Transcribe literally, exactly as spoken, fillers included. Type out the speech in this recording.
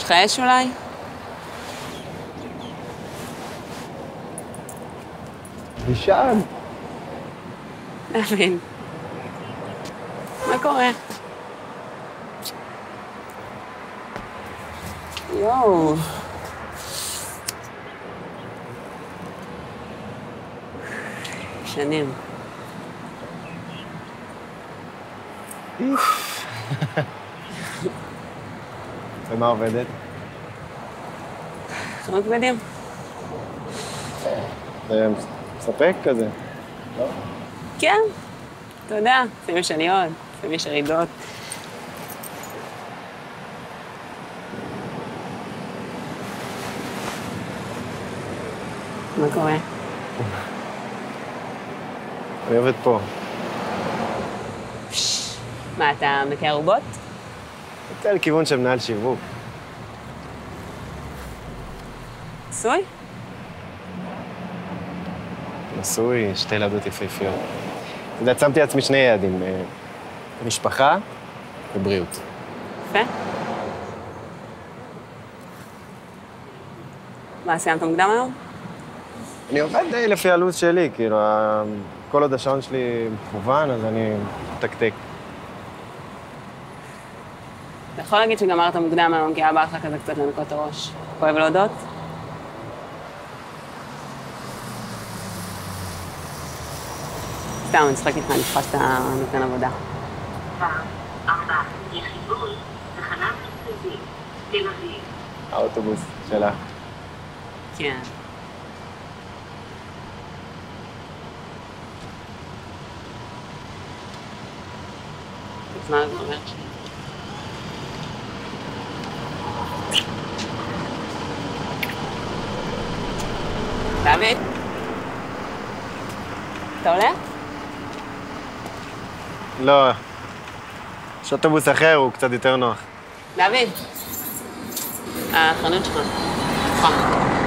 לך אש אולי? נשאר. להבין. מה קורה? יואו. שנים. ומה עובדת? חנות בגדים. זה מספק כזה, לא? כן. אתה יודע, לפעמים יש עניות, לפעמים יש ירידות. מה קורה? אני עובד פה. מה, אתה מכה ערובות? יוצא לכיוון של מנהל שיווק. נשוי? נשוי, שתי ילדות יפהפיות. אתה יודע, שמתי לעצמי שני יעדים, משפחה ובריאות. יפה. מה, סיימת מוקדם היום? אני עובד די לפי הלו"ז שלי, כאילו, כל עוד השעון שלי מכוון, אז אני מתקתק. אתה יכול להגיד שגמרת מוקדם היום, כי הבא לך כזה קצת לנקות את הראש. כואב להודות? סתם, אני צוחק איתך, אני צריכה שאתה נותן עבודה. ארבע, יש חיווי, תחנת מרכזית, תל אביב. האוטובוס שלך. כן. אז מה זה אומר שלי? דוד? אתה עולה? לא, יש אוטובוס אחר, הוא קצת יותר נוח. דוד, החנות שלך. נכון.